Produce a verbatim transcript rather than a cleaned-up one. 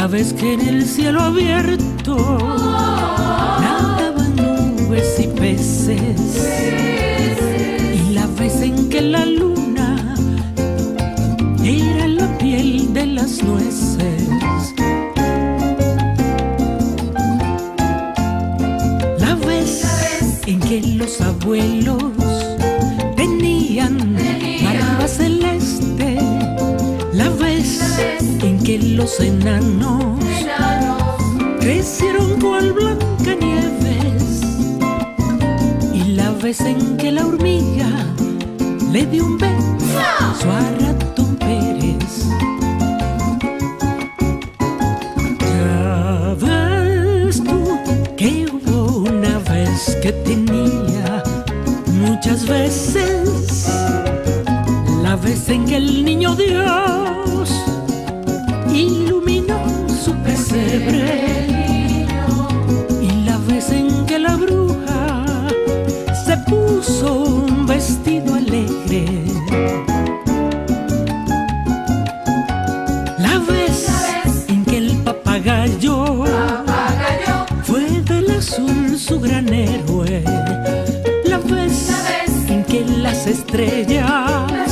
La vez que en el cielo abierto nadaban nubes y peces, y la vez en que la luna era la piel de las nueces. La vez en que los abuelos tenían barba celeste. La vez en que los enanos crecieron cual Blancanieves, y la vez en que la hormiga le dio un beso a Ratón Pérez. Ya ves tú que hubo una vez que tenía muchas veces. La vez en que el niño Dios iluminó su pesebre, y la vez en que la bruja se puso un vestido alegre. La vez en que el papagayo fue del azul su gran héroe. La vez en que las estrellas